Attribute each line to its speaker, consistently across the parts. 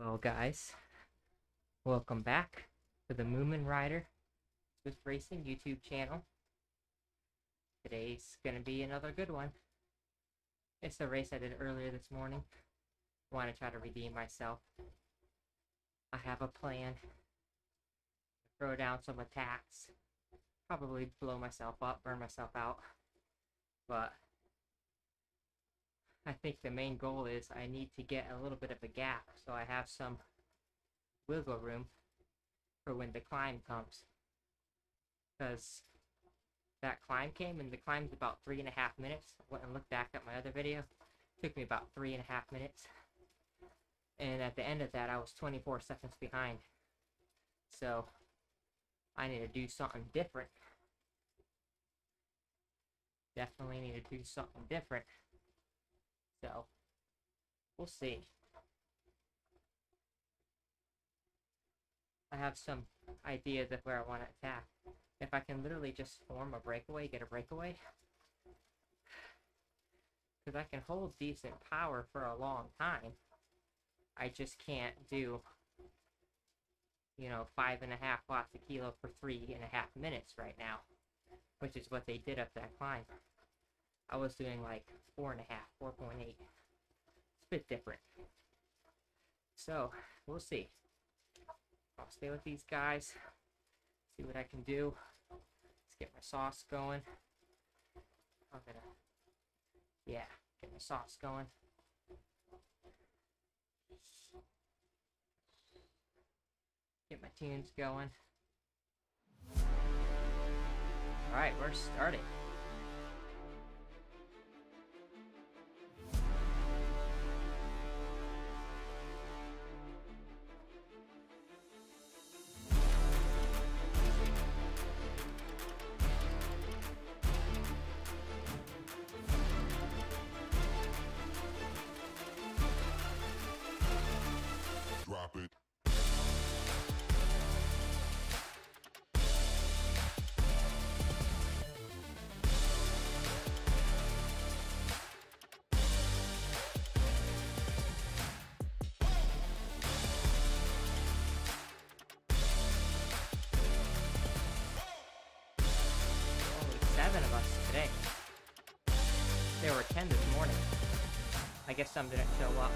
Speaker 1: Well, guys, welcome back to the Moomin Rider Swift Racing YouTube channel. Today's gonna be another good one. It's a race I did earlier this morning. I want to try to redeem myself. I have a plan. Throw down some attacks. Probably blow myself up, burn myself out. But I think the main goal is I need to get a little bit of a gap so I have some wiggle room for when the climb comes. Because that climb came, and the climb's about 3.5 minutes. I went and looked back at my other video. It took me about 3.5 minutes. And at the end of that, I was 24 seconds behind. So I need to do something different. Definitely need to do something different. So we'll see. I have some ideas of where I want to attack. If I can literally just form a breakaway, get a breakaway. Because I can hold decent power for a long time. I just can't do, 5.5 watts a kilo for 3.5 minutes right now. Which is what they did up that climb. I was doing like 4.5, 4.8. It's a bit different. So, we'll see. I'll stay with these guys. See what I can do. Let's get my sauce going. I'm gonna, get my sauce going. Get my tunes going. Alright, we're starting.
Speaker 2: Drop it.
Speaker 1: Only 7 of us today. There were 10 this morning. I guess some didn't show up.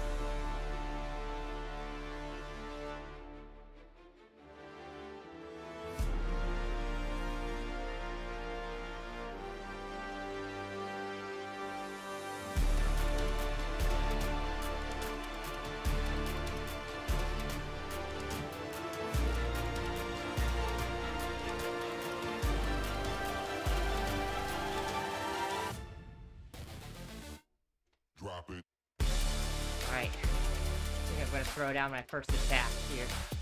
Speaker 2: Drop it.
Speaker 1: Alright. I think I'm going to throw down my first attack here.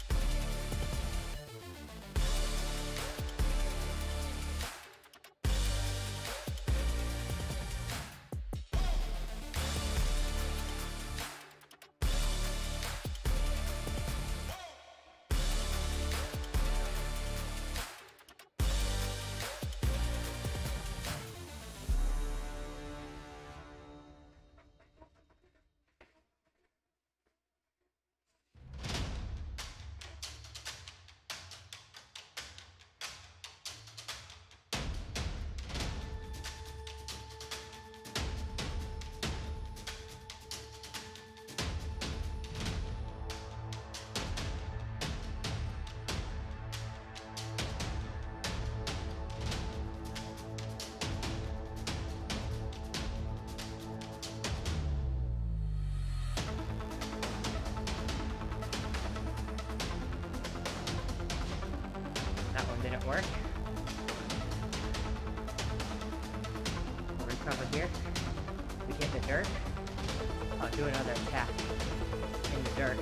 Speaker 1: That one didn't work. We'll recover here. We hit the dirt. I'll do another attack in the dirt.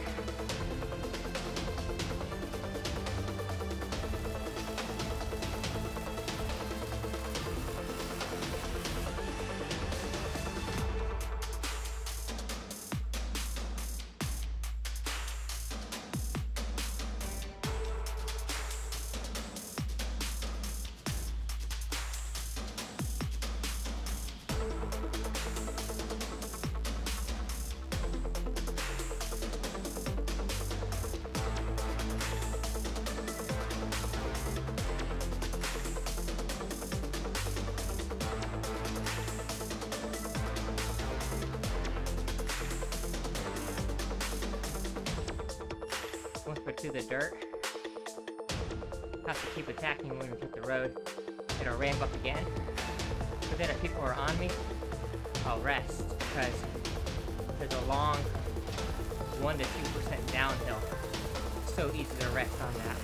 Speaker 1: once we're to the dirt, have to keep attacking when we hit the road. It'll ramp up again. But then if people are on me, I'll rest, because there's a long 1 to 2% downhill. So easy to rest on that.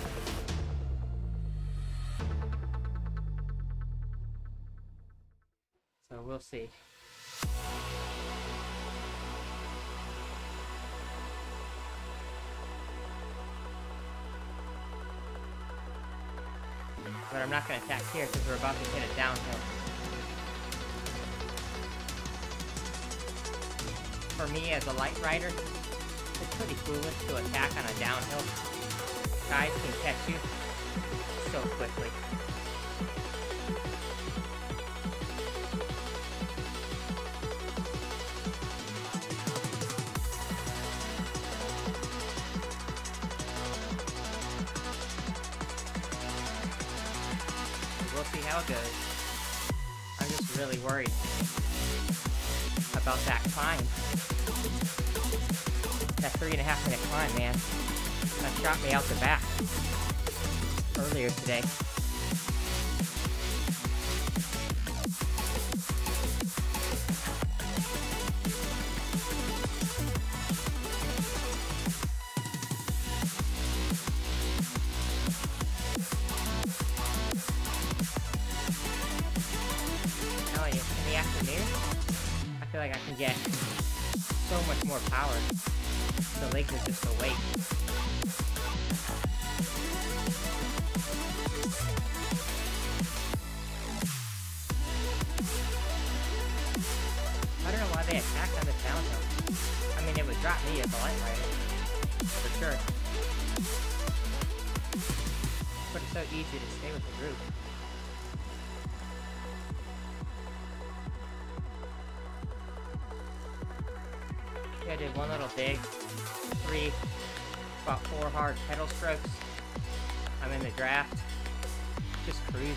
Speaker 1: So we'll see. But I'm not going to attack here because we're about to hit a downhill. For me as a light rider, it's pretty foolish to attack on a downhill. Guys can catch you so quickly. We'll see how it goes. I'm just really worried about that climb. That 3.5 minute climb, man. That shot me out the back earlier today. In the afternoon, I feel like I can get so much more power. The legs are just awake. I don't know why they attacked on this downhill. I mean, it would drop me as a light rider, for sure. But it's so easy to stay with the group. I did one little dig, about 4 hard pedal strokes. I'm in the draft, just cruising.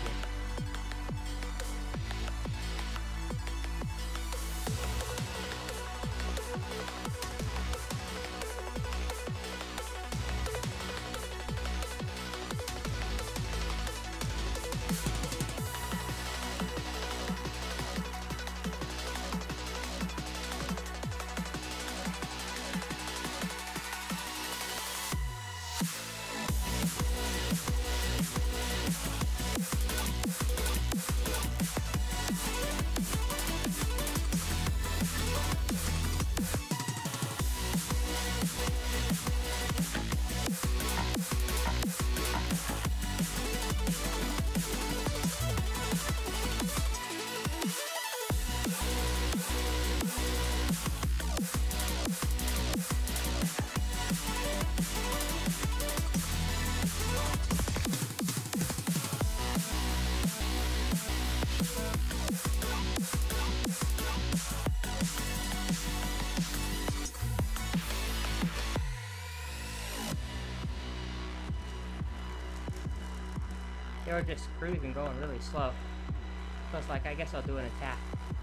Speaker 1: They were just cruising, going really slow. So it's like, I guess I'll do an attack.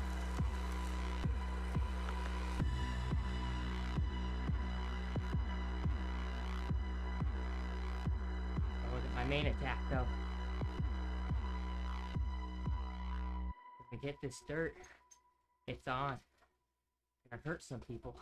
Speaker 1: That wasn't my main attack, though. If we get this dirt, it's on. It's gonna hurt some people.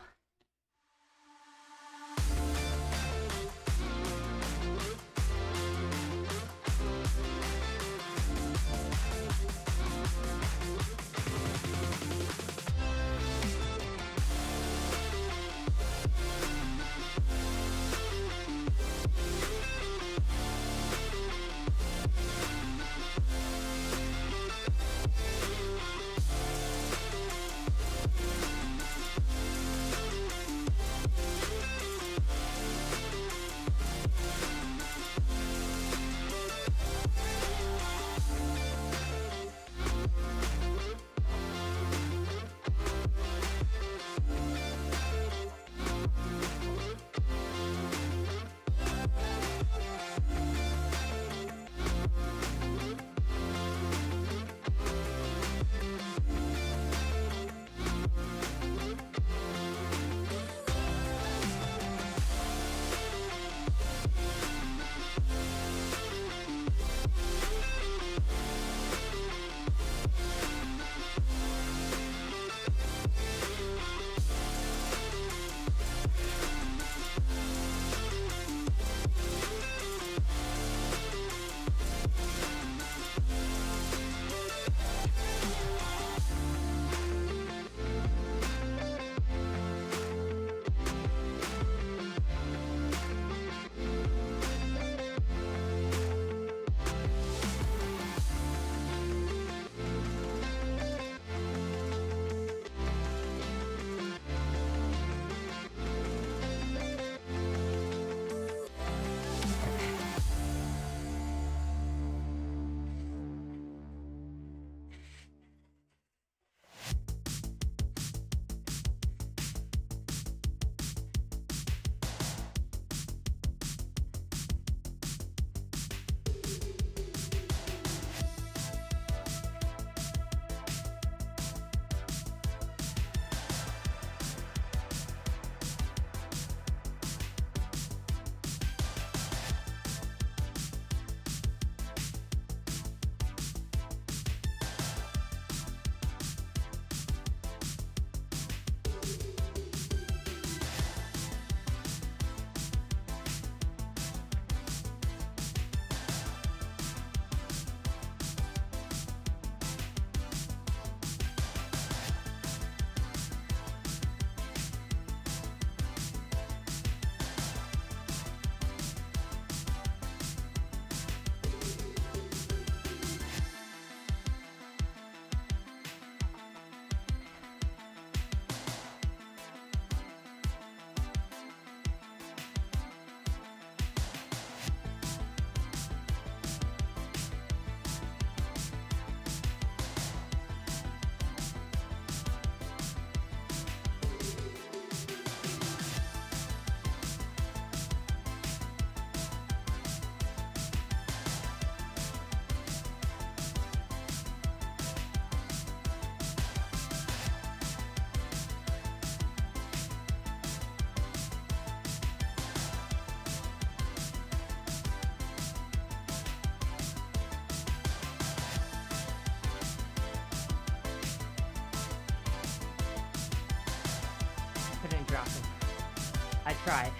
Speaker 1: dropping. I tried.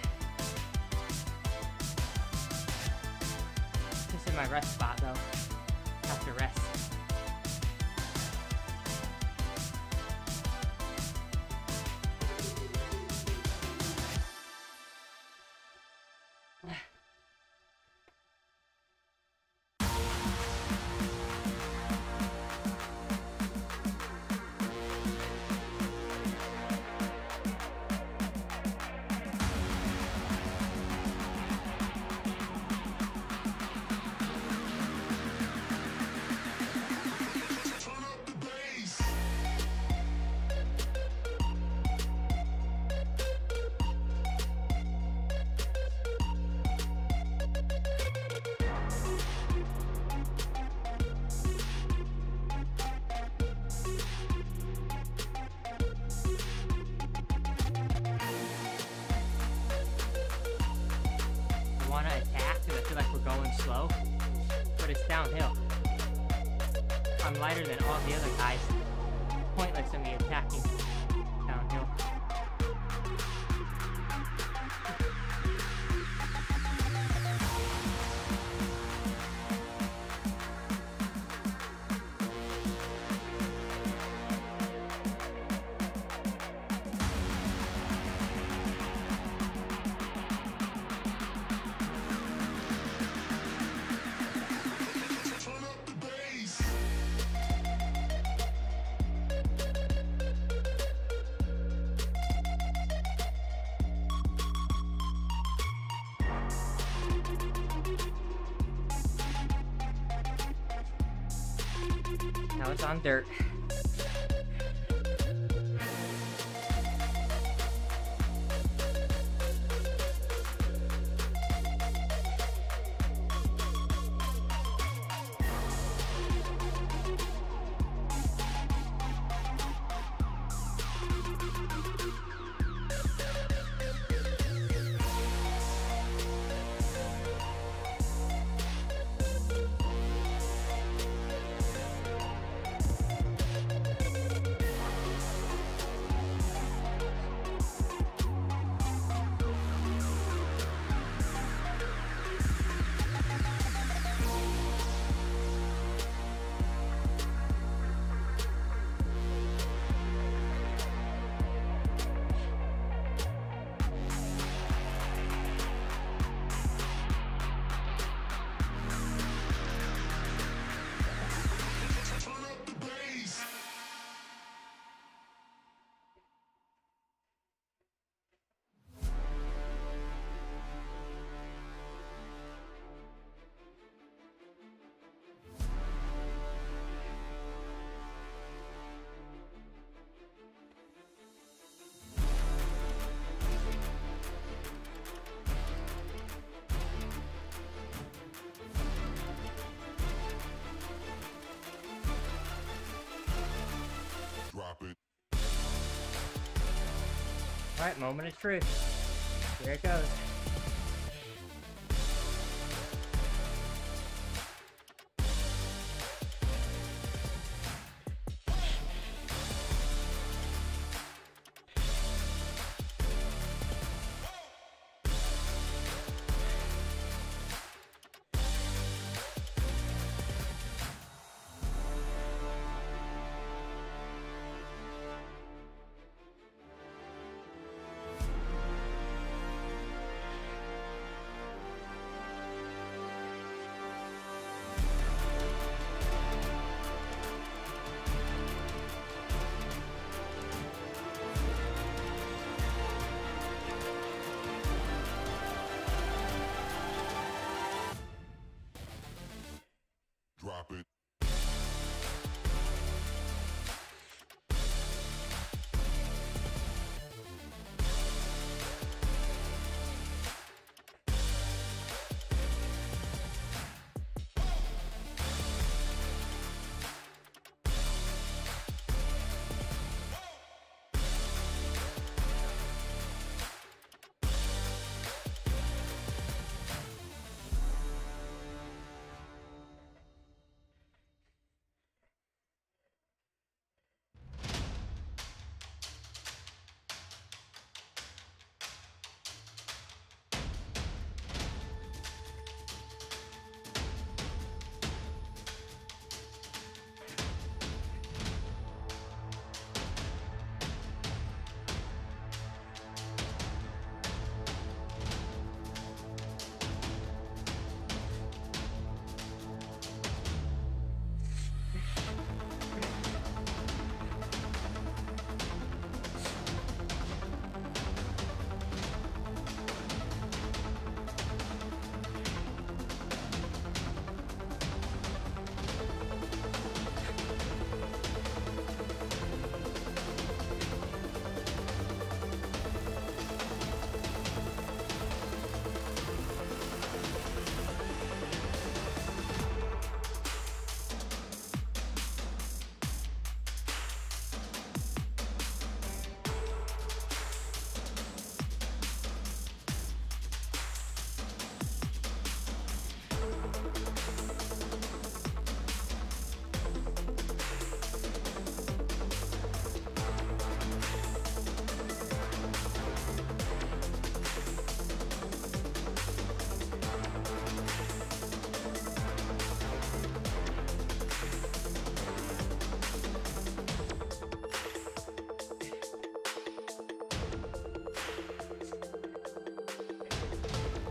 Speaker 1: This is my rest spot though. Have to rest. Want to attack because I feel like we're going slow, but it's downhill. I'm lighter than all the other guys. Pointless in me attacking downhill. Now it's on dirt. Alright, moment of truth. Here it goes.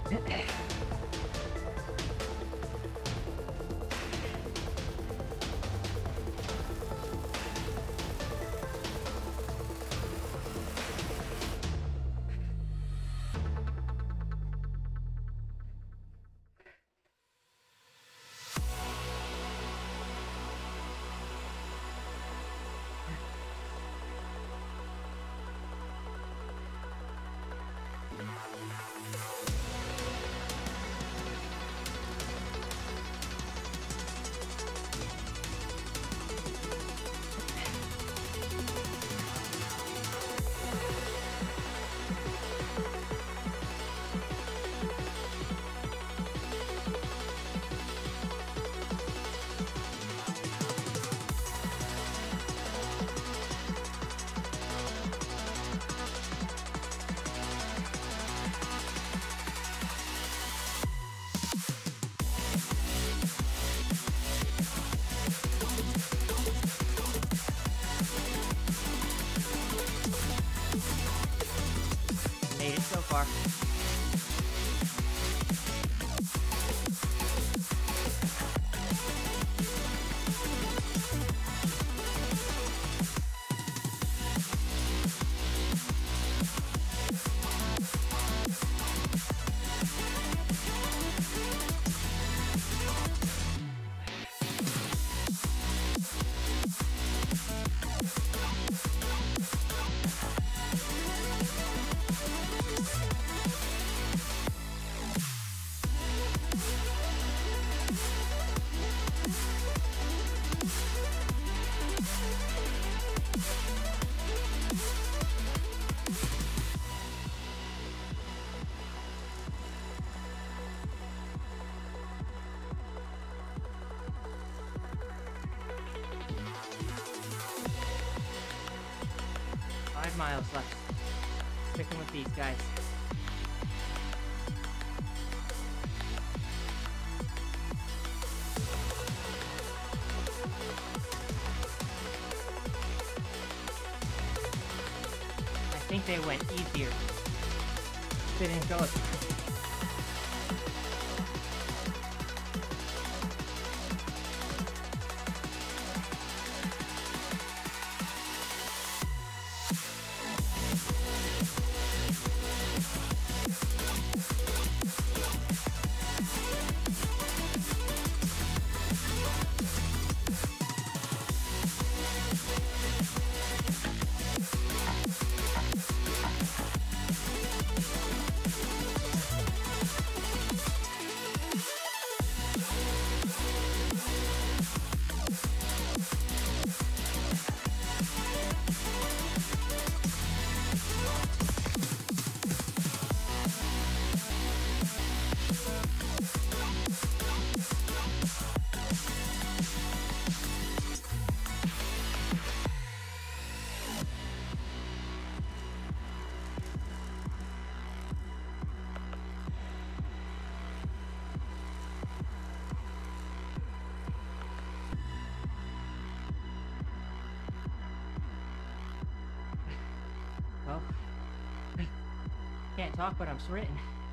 Speaker 1: Made it so far. Miles left. Sticking with these guys. I think they went easier. They didn't go as well. Can't talk, but I'm sweating.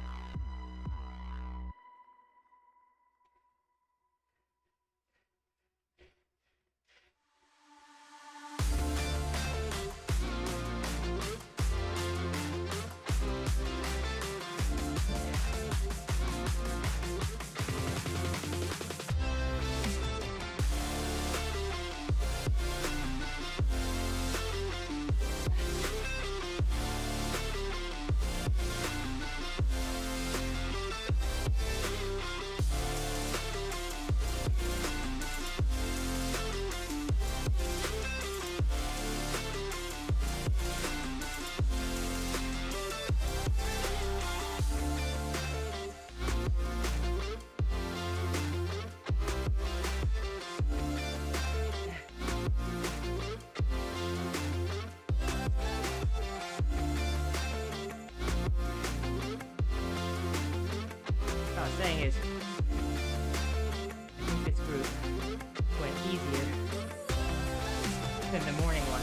Speaker 1: Saying is, I think this group went easier than the morning one.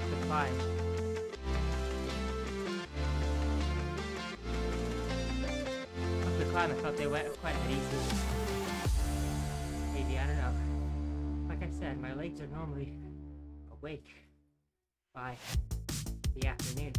Speaker 1: up the climb. Up the climb, I thought they went quite a bit easy. Maybe, I don't know. Like I said, my legs are normally awake by the afternoon.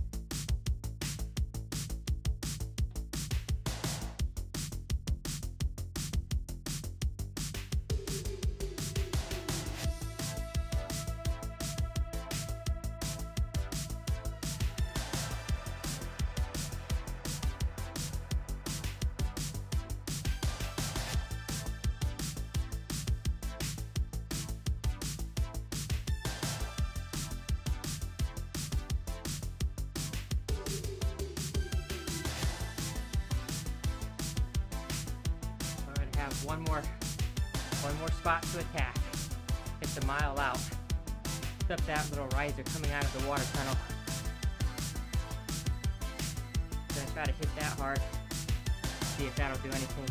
Speaker 1: One more spot to attack. It's a mile out. It's up that little riser coming out of the water tunnel. Gonna try to hit that hard. See if that'll do anything.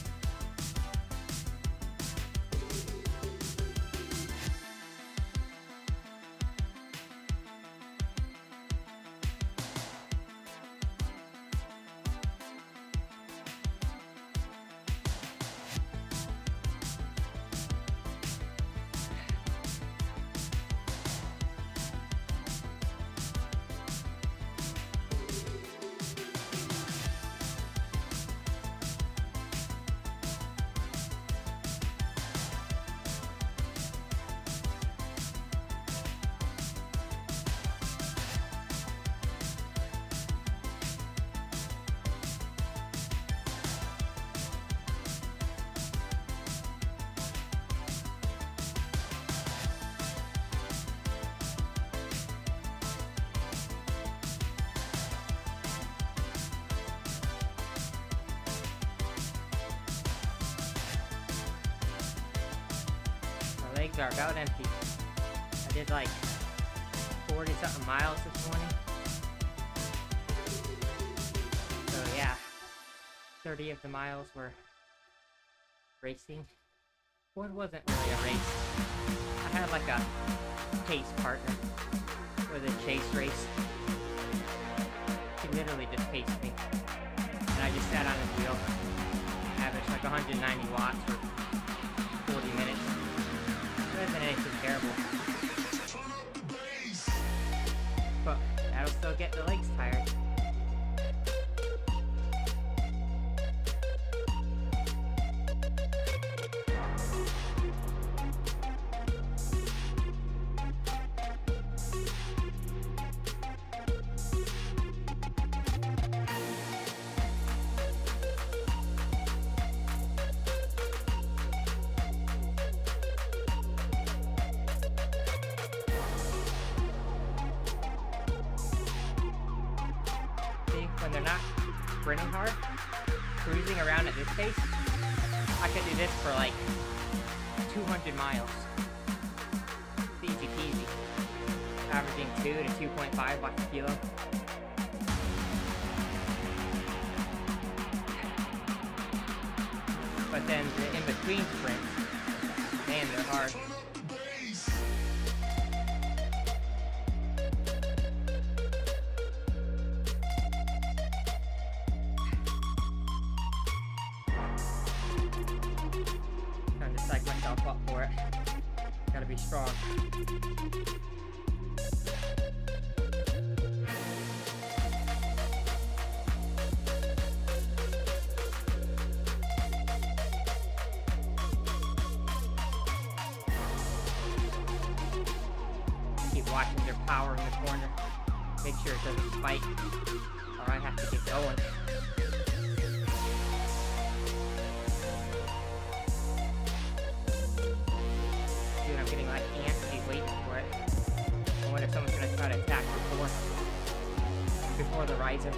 Speaker 1: Legs are about empty. I did like 40 something miles this morning. So yeah, 30 of the miles were racing. One wasn't really a race. I had like a pace partner for the chase race. He literally just paced me. And I just sat on his wheel. Averaged like 190 watts for 40 minutes. It wasn't anything terrible. But that'll still get the legs tired. When they're not sprinting hard, cruising around at this pace, I could do this for like 200 miles. It's easy peasy. Averaging 2 to 2.5 watts a kilo. But then the in-between sprints, man, they're hard. Psych myself up for it. Gotta be strong. Keep watching their power in the corner. Make sure it doesn't spike, or I have to get going. Getting like antsy waiting for it. I wonder if someone's gonna try to attack before the riser.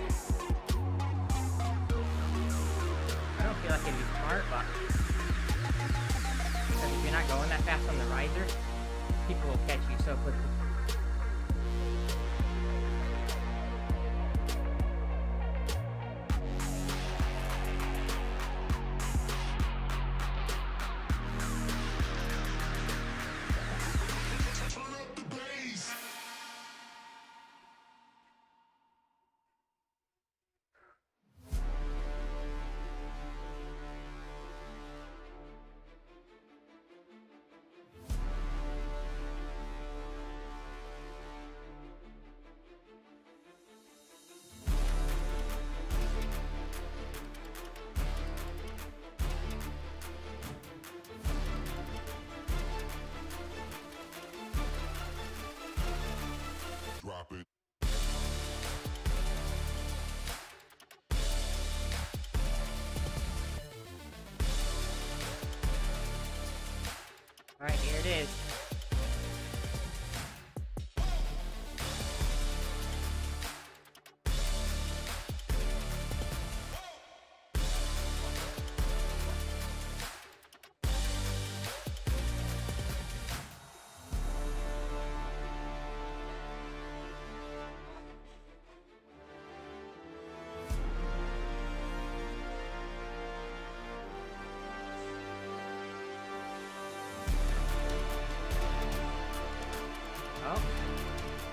Speaker 1: I don't feel like it'd be smart, but if you're not going that fast on the riser, people will catch you so quickly.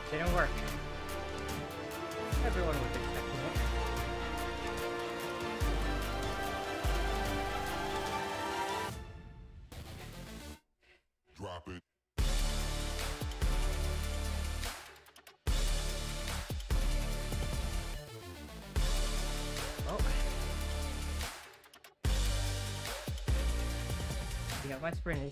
Speaker 1: Didn't work. Everyone was expecting it.
Speaker 2: Drop it.
Speaker 1: Oh. We got my sprinters.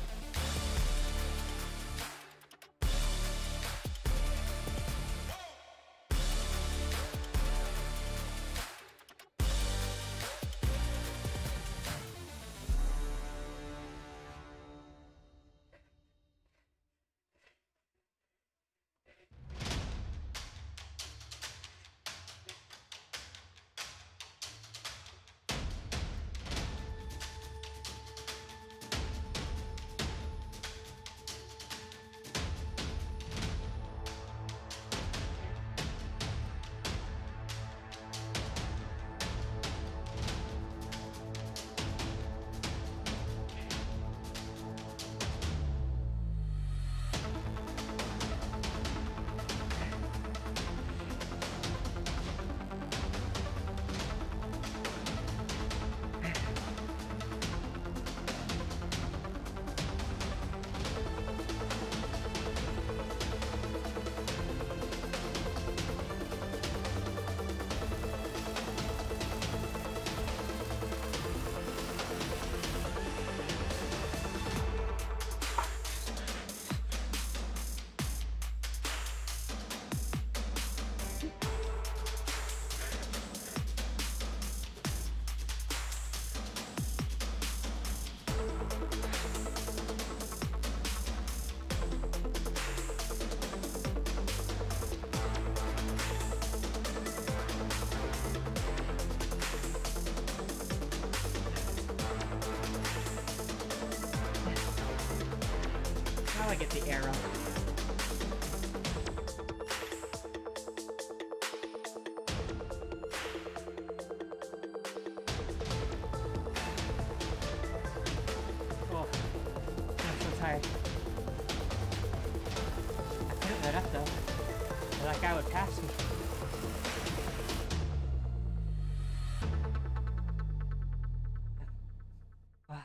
Speaker 1: Now I get the arrow. Oh, I'm so tired. I couldn't let up though. That guy would pass me. Wow.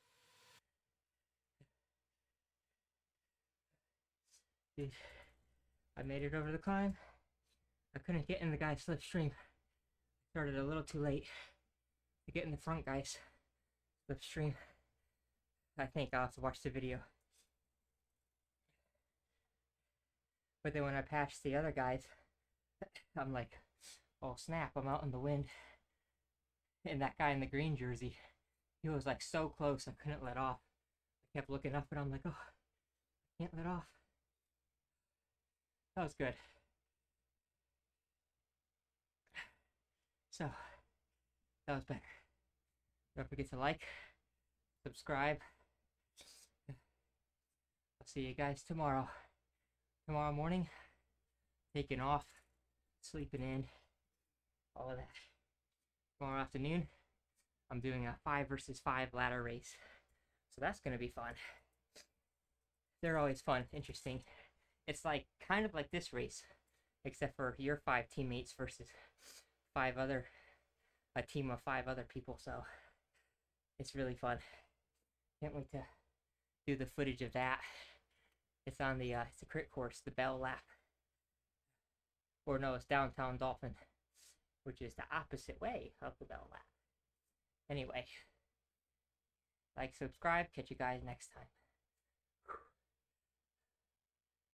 Speaker 1: Dude, I made it over the climb. I couldn't get in the guy's slipstream. Started a little too late to get in the front guy's slipstream. I think I'll have to watch the video. But then when I passed the other guys, I'm like, oh snap, I'm out in the wind. And that guy in the green jersey, he was like so close, I couldn't let off. I kept looking up and I'm like, oh, I can't let off. That was good. So, that was better. Don't forget to like, subscribe. I'll see you guys tomorrow. Tomorrow morning, taking off, sleeping in, all of that. Tomorrow afternoon, I'm doing a 5 versus 5 ladder race. So that's going to be fun. They're always fun, interesting. It's like kind of like this race, except for your 5 teammates versus a team of 5 other people. So it's really fun. Can't wait to do the footage of that. It's on the it's a crit course, the Bell Lap, or no, it's Downtown Dolphin, which is the opposite way of the Bell Lap. Anyway, like, subscribe, catch you guys next time.